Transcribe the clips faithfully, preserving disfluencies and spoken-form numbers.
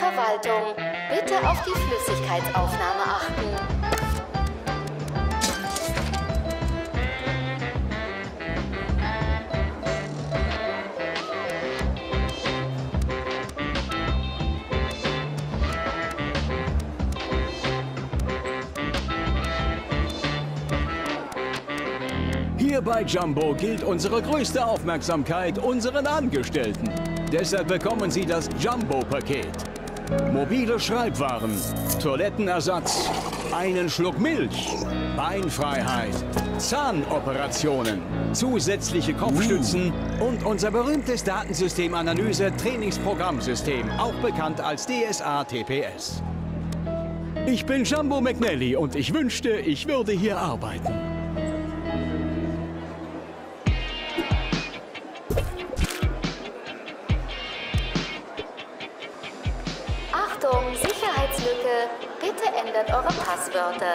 Verwaltung, bitte auf die Flüssigkeitsaufnahme achten. Hier bei Jumbo gilt unsere größte Aufmerksamkeit unseren Angestellten. Deshalb bekommen Sie das Jumbo-Paket. Mobile Schreibwaren, Toilettenersatz, einen Schluck Milch, Beinfreiheit, Zahnoperationen, zusätzliche Kopfstützen und unser berühmtes Datensystem-Analyse-Trainingsprogrammsystem, auch bekannt als D S A T P S. Ich bin Jumbo McNally und ich wünschte, ich würde hier arbeiten. Achtung, Sicherheitslücke. Bitte ändert eure Passwörter.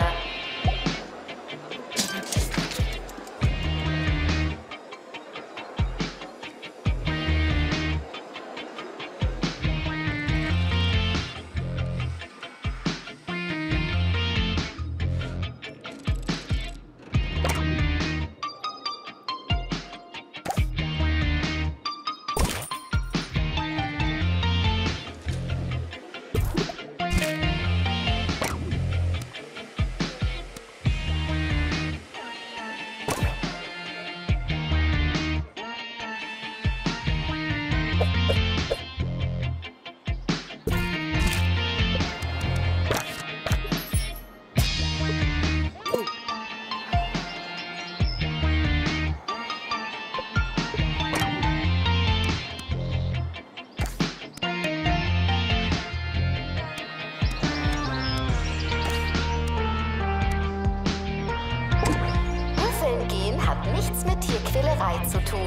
Würfeln gehen hat nichts mit Tierquälerei zu tun.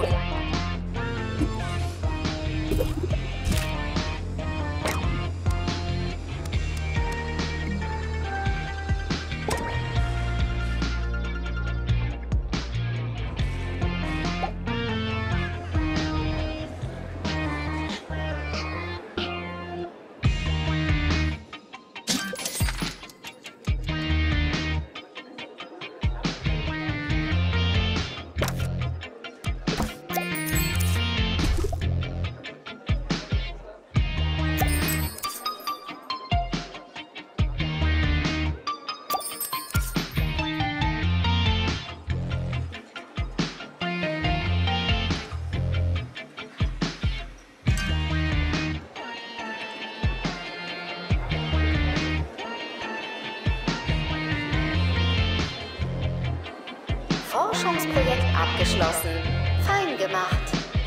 Forschungsprojekt abgeschlossen. Fein gemacht.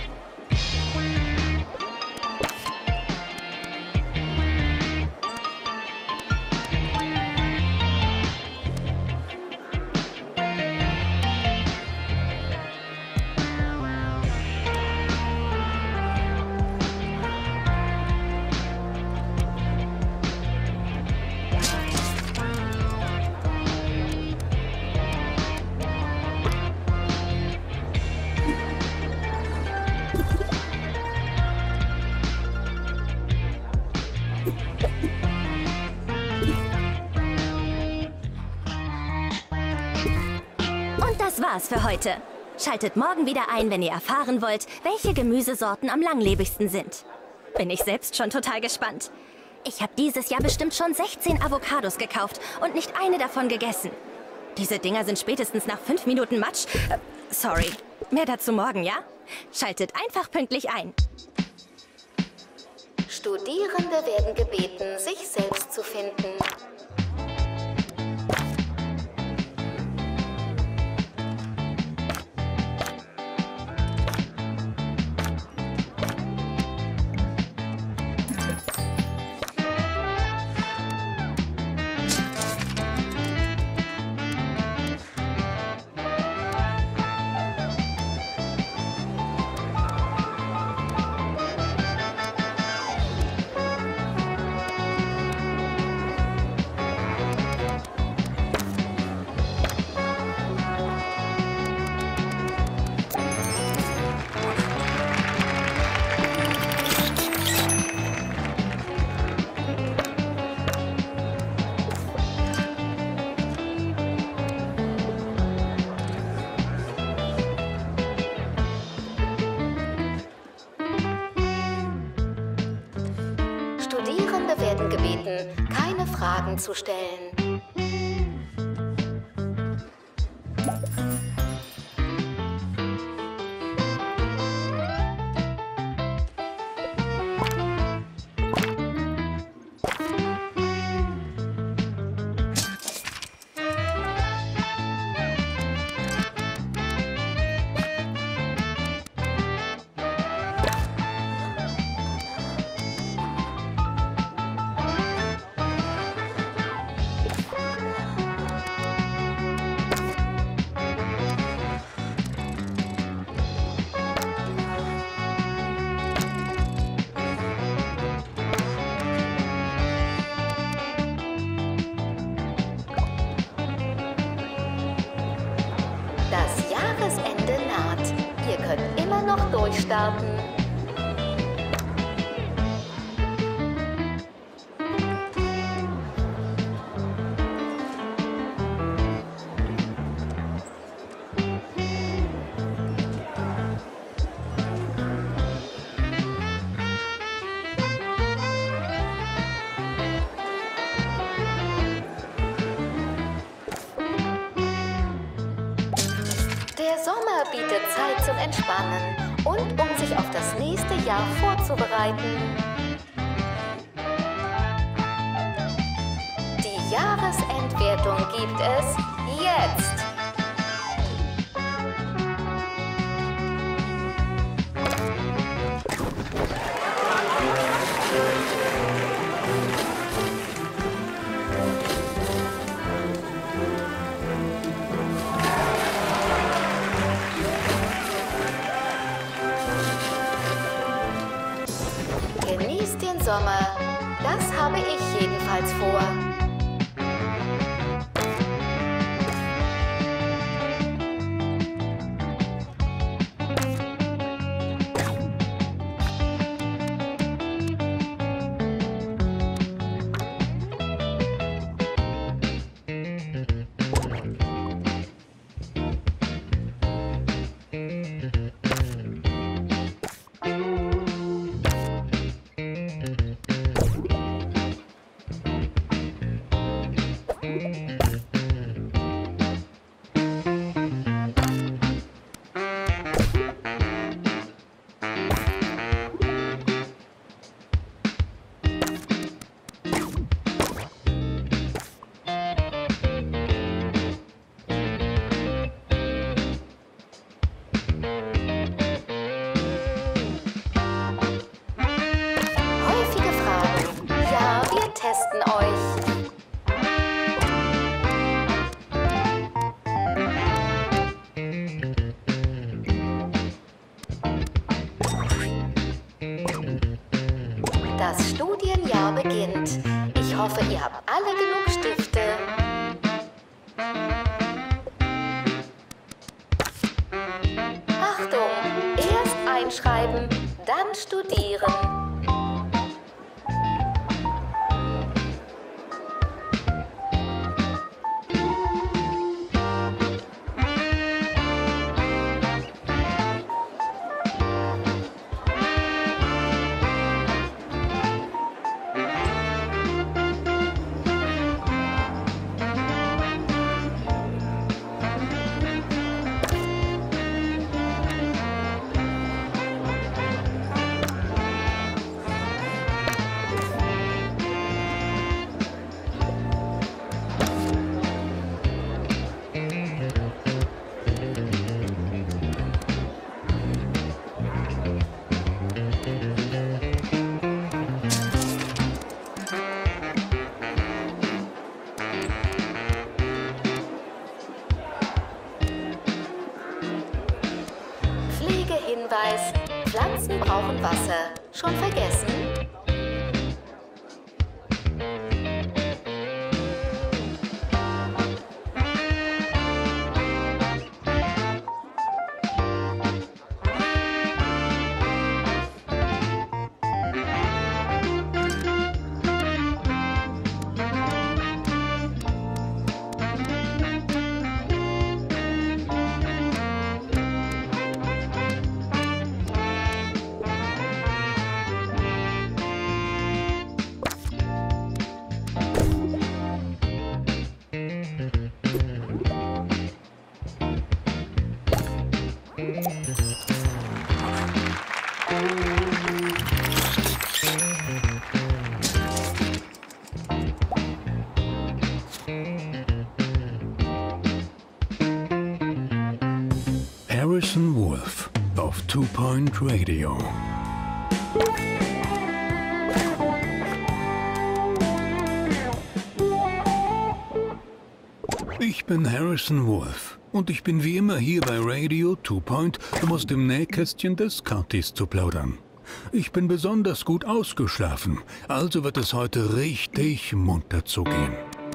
Das war's für heute. Schaltet morgen wieder ein, wenn ihr erfahren wollt, welche Gemüsesorten am langlebigsten sind. Bin ich selbst schon total gespannt. Ich habe dieses Jahr bestimmt schon sechzehn Avocados gekauft und nicht eine davon gegessen. Diese Dinger sind spätestens nach fünf Minuten Matsch. Äh, sorry. Mehr dazu morgen, ja? Schaltet einfach pünktlich ein. Studierende werden gebeten, sich selbst zu finden. bitten, keine Fragen zu stellen. Das Jahresende naht. Ihr könnt immer noch durchstarten. Der Sommer bietet Zeit zum Entspannen und um sich auf das nächste Jahr vorzubereiten. Die Jahresendwertung gibt es jetzt. Genießt den Sommer. Das habe ich jedenfalls vor. Testen euch. Das Studienjahr beginnt. Ich hoffe, ihr habt alle genug Stifte. Achtung! Erst einschreiben, dann studieren. Hinweis: Pflanzen brauchen Wasser. Schon vergessen? Harrison Wolf auf Two Point Radio. Ich bin Harrison Wolf und ich bin wie immer hier bei Radio Two Point, um aus dem Nähkästchen des Kartis zu plaudern. Ich bin besonders gut ausgeschlafen, also wird es heute richtig munter zugehen.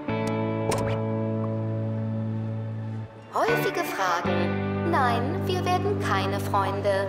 Häufige Fragen. Nein, wir werden keine Freunde.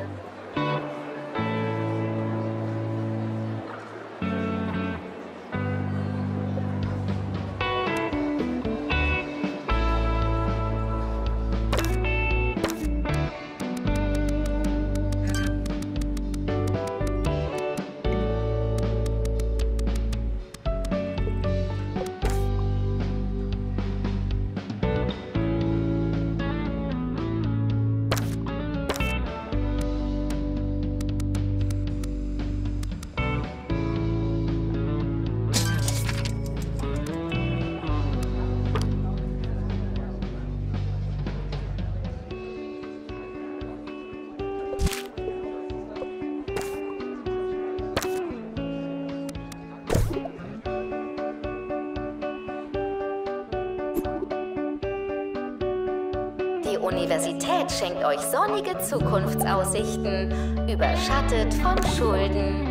Die Universität schenkt euch sonnige Zukunftsaussichten, überschattet von Schulden.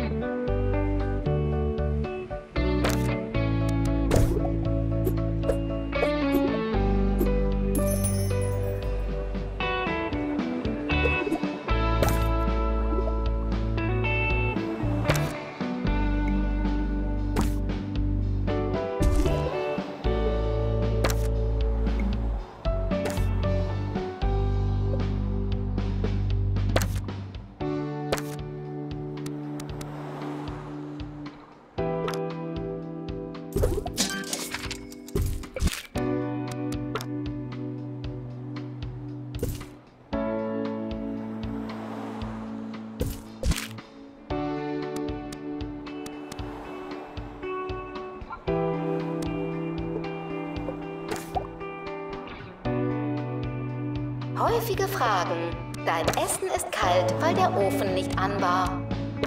Häufige Fragen. Dein Essen ist kalt, weil der Ofen nicht an war.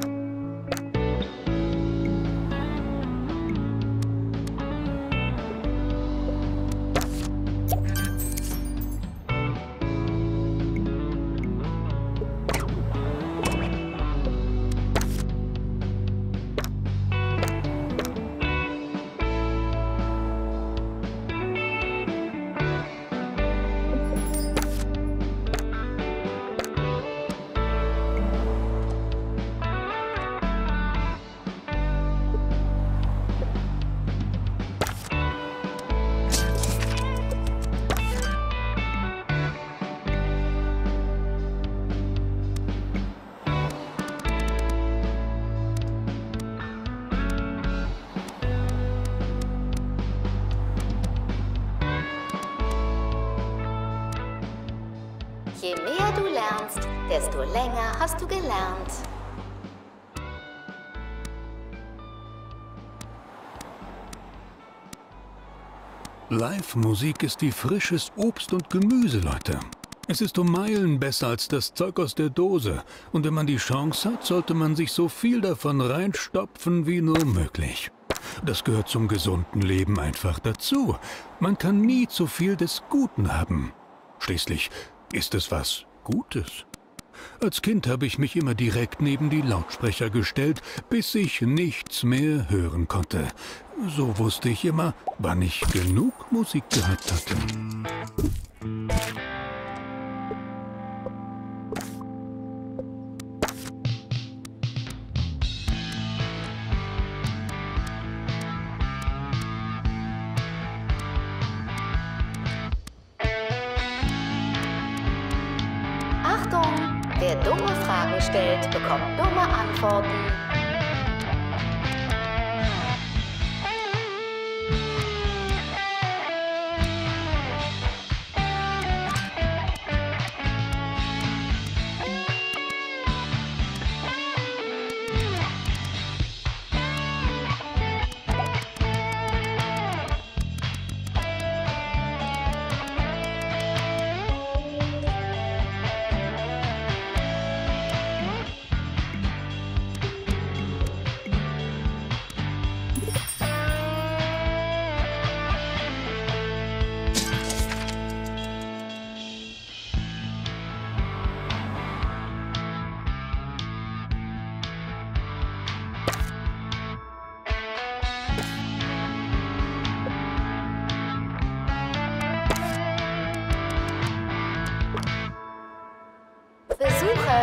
Je mehr du lernst, desto länger hast du gelernt. Live-Musik ist wie frisches Obst und Gemüse, Leute. Es ist um Meilen besser als das Zeug aus der Dose. Und wenn man die Chance hat, sollte man sich so viel davon reinstopfen wie nur möglich. Das gehört zum gesunden Leben einfach dazu. Man kann nie zu viel des Guten haben. Schließlich ist es was Gutes. Als Kind habe ich mich immer direkt neben die Lautsprecher gestellt, bis ich nichts mehr hören konnte. So wusste ich immer, wann ich genug Musik gehört hatte. Wer dumme Fragen stellt, bekommt dumme Antworten.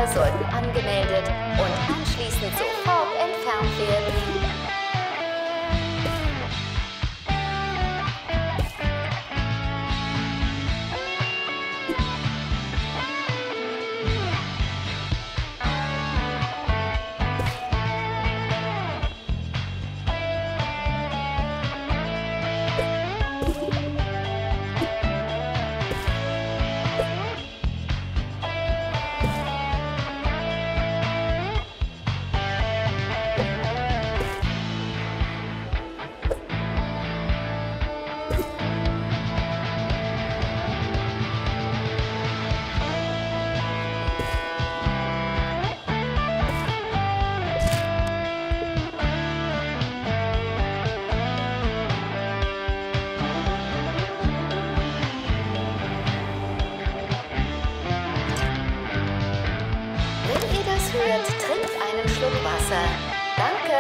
Fehler sollten angemeldet und anschließend sofort entfernt werden. Hört, trinkt einen Schluck Wasser. Danke.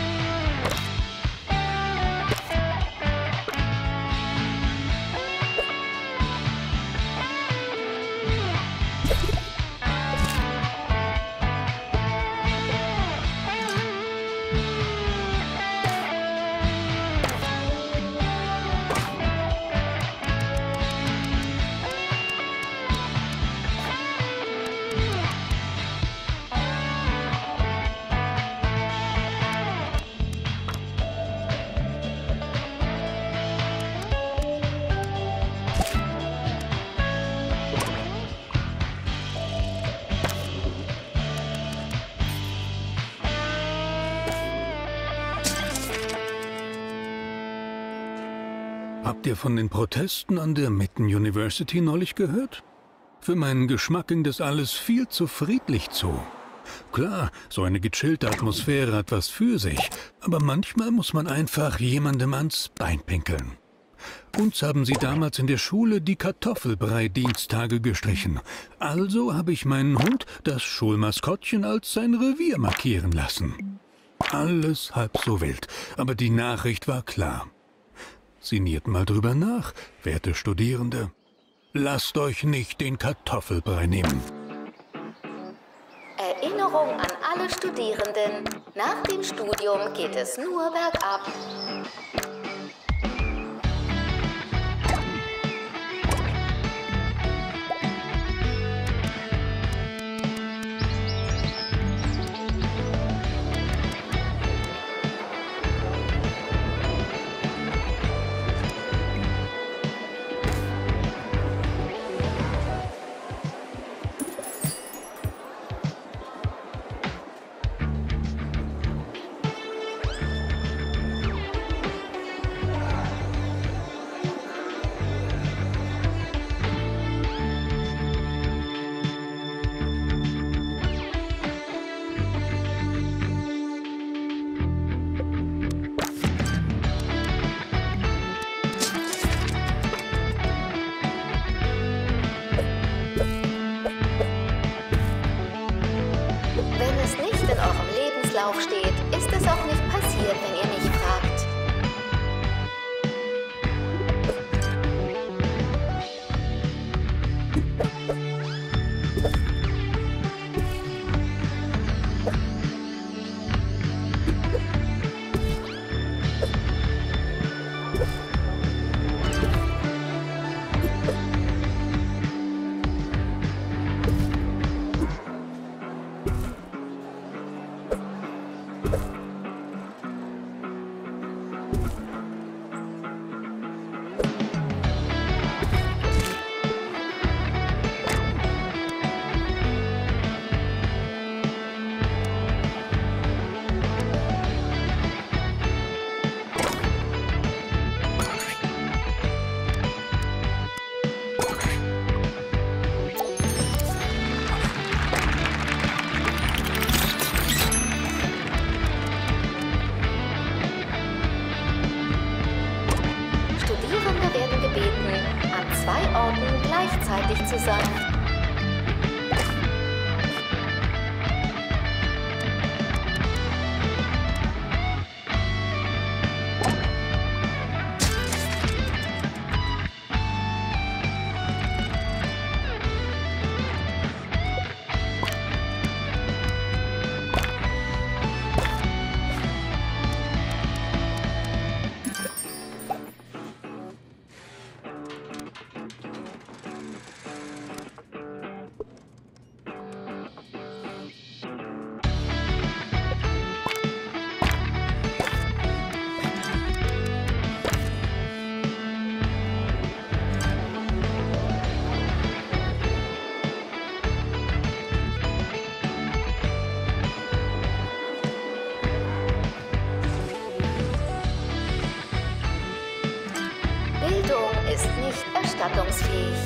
Habt ihr von den Protesten an der Mitten University neulich gehört? Für meinen Geschmack ging das alles viel zu friedlich zu. Klar, so eine gechillte Atmosphäre hat was für sich, aber manchmal muss man einfach jemandem ans Bein pinkeln. Uns haben sie damals in der Schule die Kartoffelbrei-Dienstage gestrichen. Also habe ich meinen Hund, das Schulmaskottchen, als sein Revier markieren lassen. Alles halb so wild, aber die Nachricht war klar. Sinniert mal drüber nach, werte Studierende. Lasst euch nicht den Kartoffelbrei nehmen. Erinnerung an alle Studierenden. Nach dem Studium geht es nur bergab. Steht, ist es auch nicht passiert, wenn ihr mich fragt. gleichzeitig zu sein. handlungsfähig.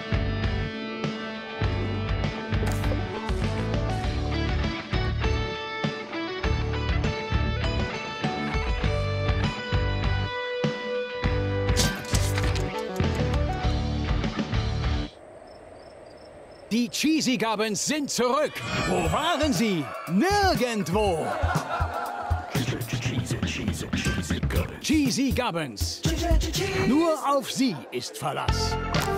Die Cheesy Gubbins sind zurück. Wo waren sie? Nirgendwo. Cheesy Gubbins. Nur auf sie ist Verlass.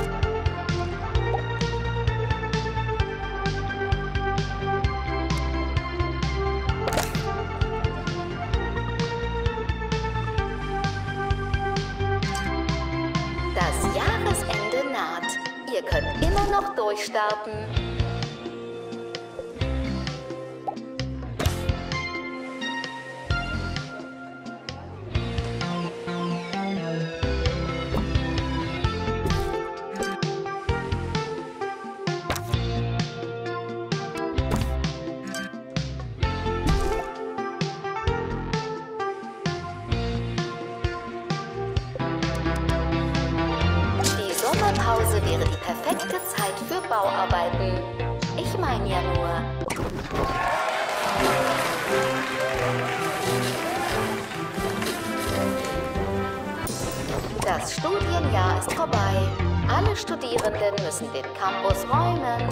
Das Jahresende naht. Ihr könnt immer noch durchstarten. Sommerpause wäre die perfekte Zeit für Bauarbeiten. Ich meine ja nur. Das Studienjahr ist vorbei. Alle Studierenden müssen den Campus räumen.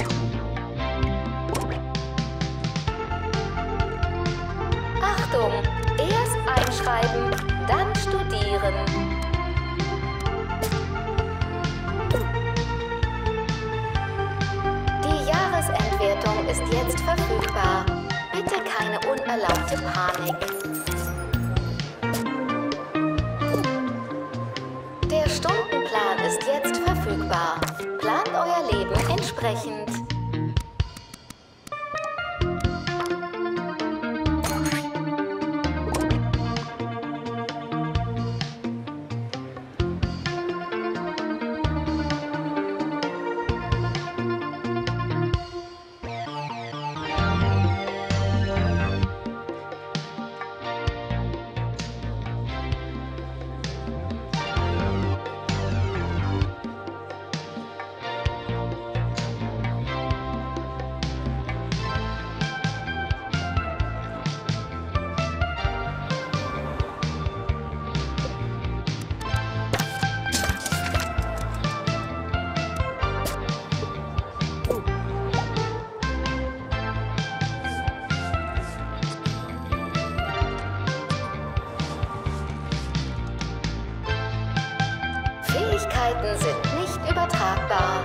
Achtung! Erst einschreiben, dann studieren. Jahresendwertung ist jetzt verfügbar. Bitte keine unerlaubte Panik. Der Stundenplan ist jetzt verfügbar. Plant euer Leben entsprechend. Fähigkeiten sind nicht übertragbar.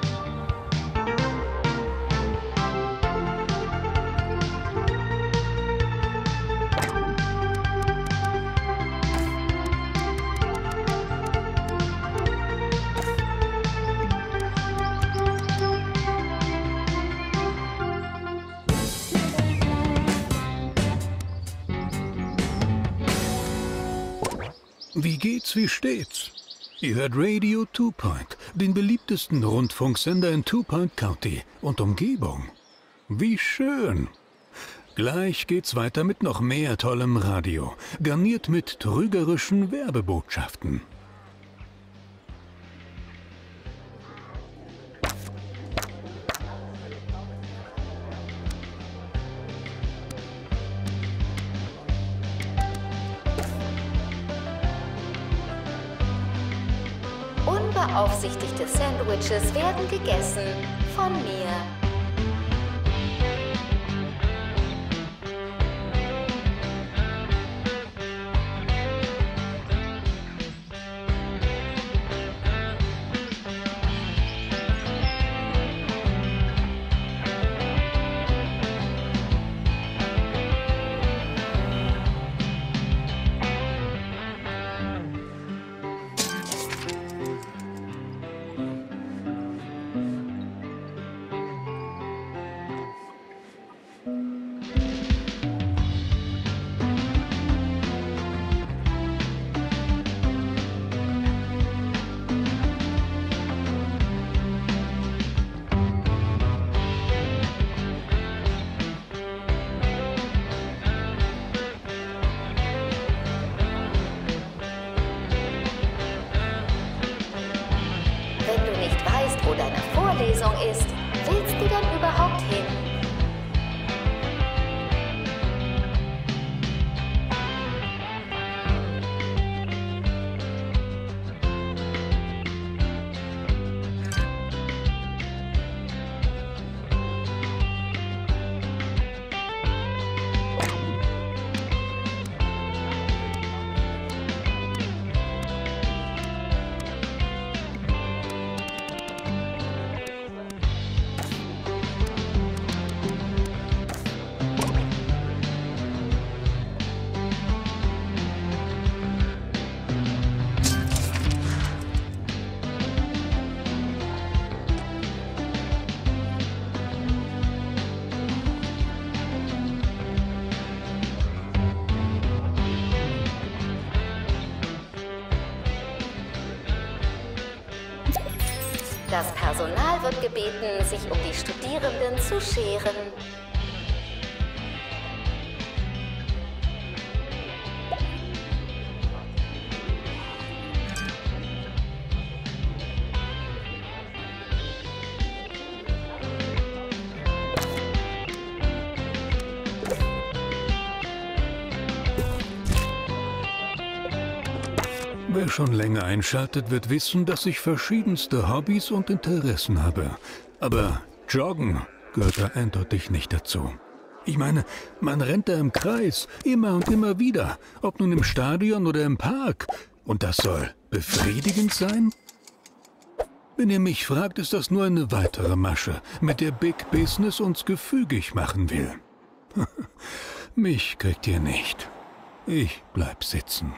Wie geht's, wie steht's? Ihr hört Radio Two Point, den beliebtesten Rundfunksender in Two Point County und Umgebung. Wie schön! Gleich geht's weiter mit noch mehr tollem Radio, garniert mit trügerischen Werbebotschaften. Unbeaufsichtigte Sandwiches werden gegessen von mir. Das Personal wird gebeten, sich um die Studierenden zu scheren. Wer schon länger einschaltet, wird wissen, dass ich verschiedenste Hobbys und Interessen habe. Aber Joggen gehört da eindeutig nicht dazu. Ich meine, man rennt da im Kreis, immer und immer wieder, ob nun im Stadion oder im Park. Und das soll befriedigend sein? Wenn ihr mich fragt, ist das nur eine weitere Masche, mit der Big Business uns gefügig machen will. Mich kriegt ihr nicht. Ich bleib sitzen.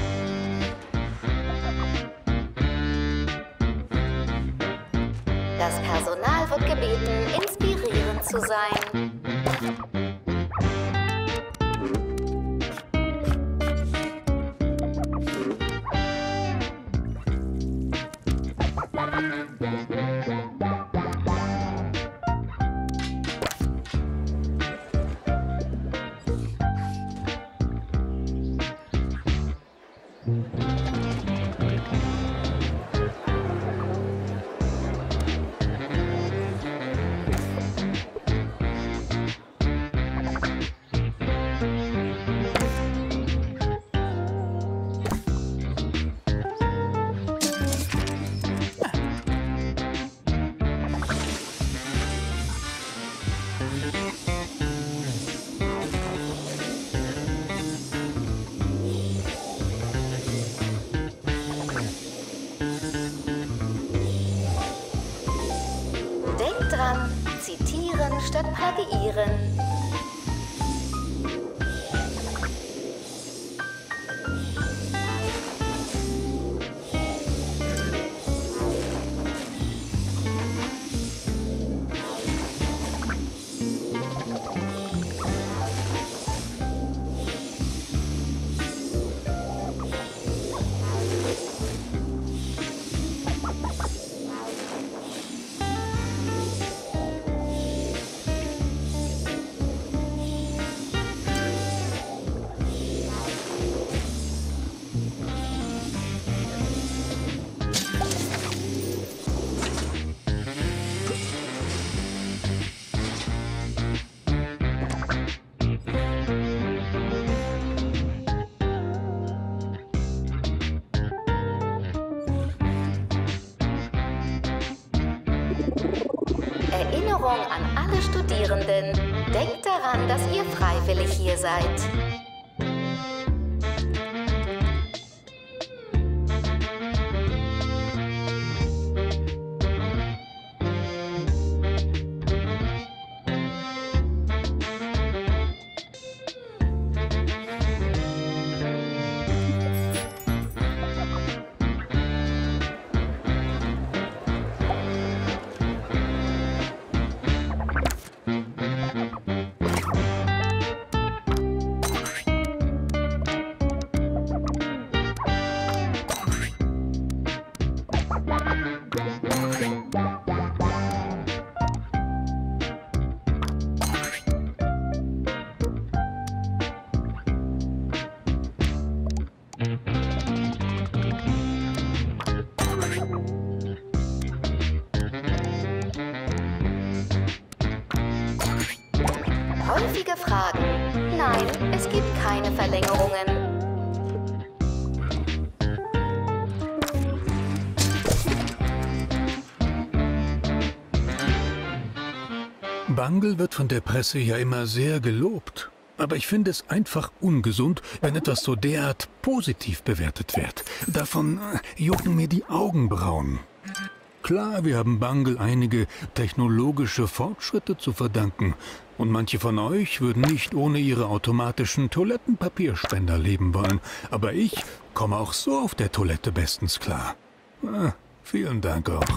Das Personal wird gebeten, inspirierend zu sein. Denkt dran, zitieren statt plagiieren. Erinnerung an alle Studierenden. Denkt daran, dass ihr freiwillig hier seid. Häufige Fragen. Nein, es gibt keine Verlängerungen. Bungle wird von der Presse ja immer sehr gelobt. Aber ich finde es einfach ungesund, wenn etwas so derart positiv bewertet wird. Davon äh, jucken mir die Augenbrauen. Klar, wir haben Bungle einige technologische Fortschritte zu verdanken. Und manche von euch würden nicht ohne ihre automatischen Toilettenpapierspender leben wollen. Aber ich komme auch so auf der Toilette bestens klar. Ah, vielen Dank auch.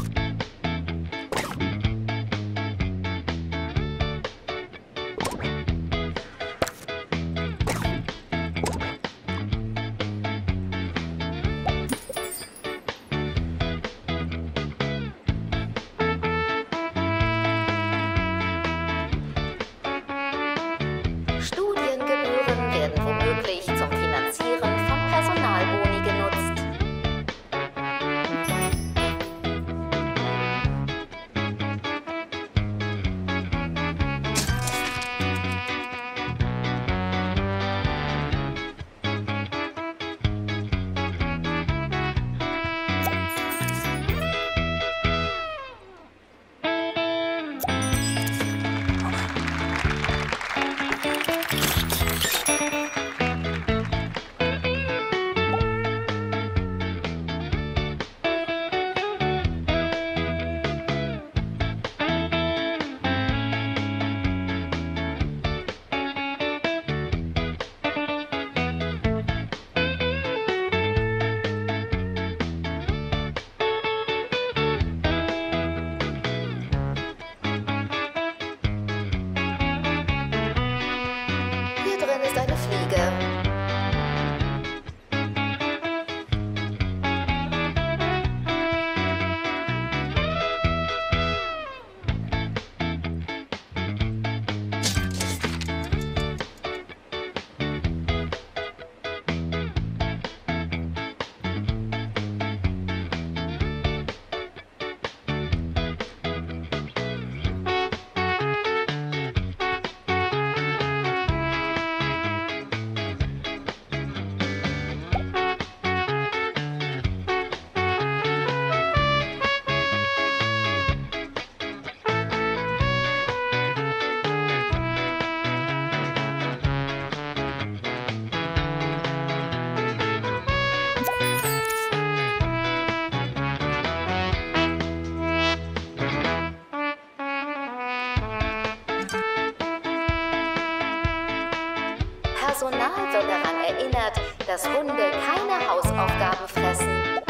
Reihe. Personal wird daran erinnert, dass Hunde keine Hausaufgaben fressen.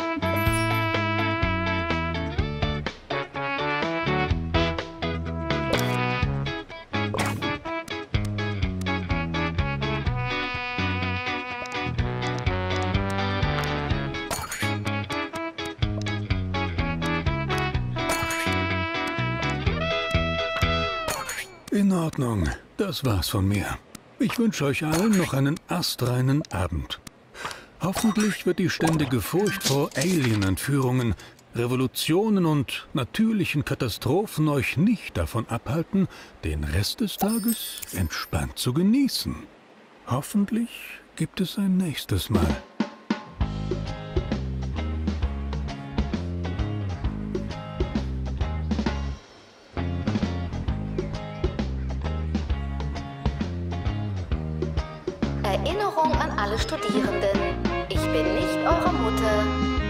In Ordnung, das war's von mir. Ich wünsche euch allen noch einen astreinen Abend. Hoffentlich wird die ständige Furcht vor Alien-Entführungen, Revolutionen und natürlichen Katastrophen euch nicht davon abhalten, den Rest des Tages entspannt zu genießen. Hoffentlich gibt es ein nächstes Mal. Erinnerung an alle Studierenden. Ich bin nicht eure Mutter.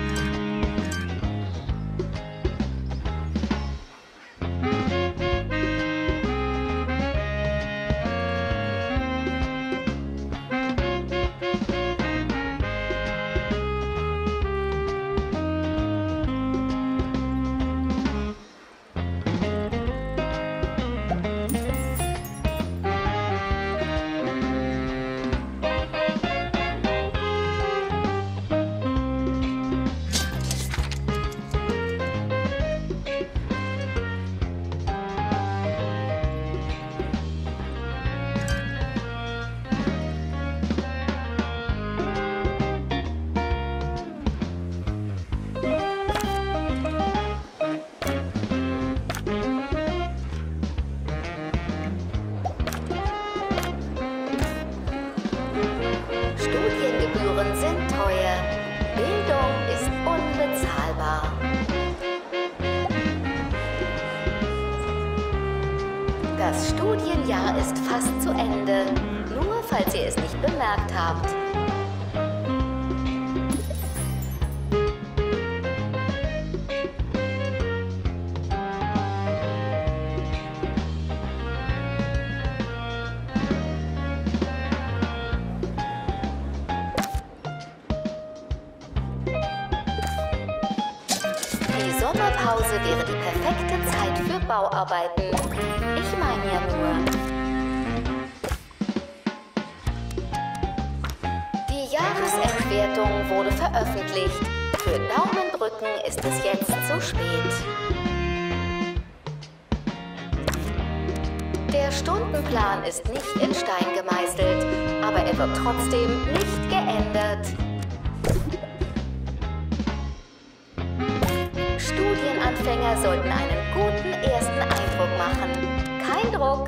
Studiengebühren sind teuer. Bildung ist unbezahlbar. Das Studienjahr ist fast zu Ende. Nur falls ihr es nicht bemerkt habt. Die Sommerpause wäre die perfekte Zeit für Bauarbeiten. Ich meine ja nur. Die Jahresendwertung wurde veröffentlicht. Für Daumenbrücken ist es jetzt zu spät. Der Stundenplan ist nicht in Stein gemeißelt, aber er wird trotzdem nicht geändert. Studienanfänger sollten einen guten ersten Eindruck machen. Kein Druck.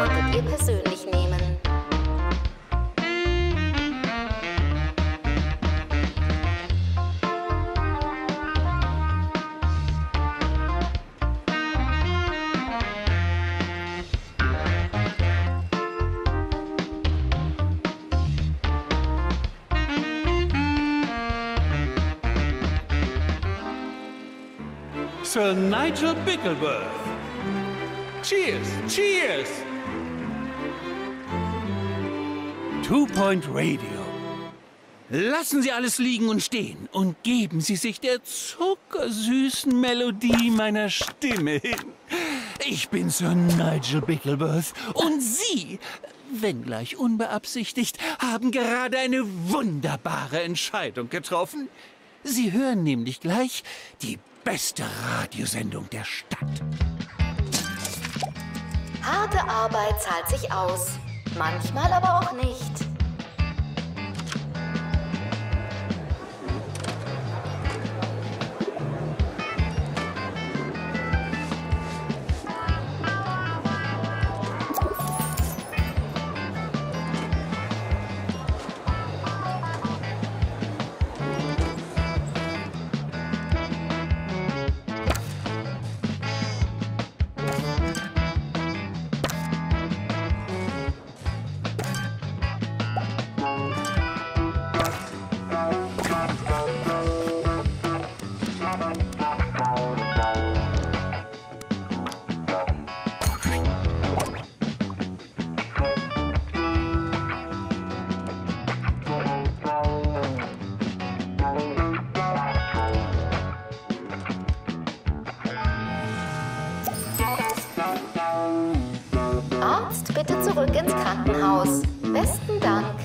solltet ihr persönlich nehmen. Sir Nigel Bickleworth. Cheers, cheers! Two Point Radio. Lassen Sie alles liegen und stehen und geben Sie sich der zuckersüßen Melodie meiner Stimme hin. Ich bin Sir Nigel Bickleworth und Sie, wenngleich unbeabsichtigt, haben gerade eine wunderbare Entscheidung getroffen. Sie hören nämlich gleich die beste Radiosendung der Stadt. Harte Arbeit zahlt sich aus, manchmal aber auch nicht. Arzt, bitte zurück ins Krankenhaus. Besten Dank.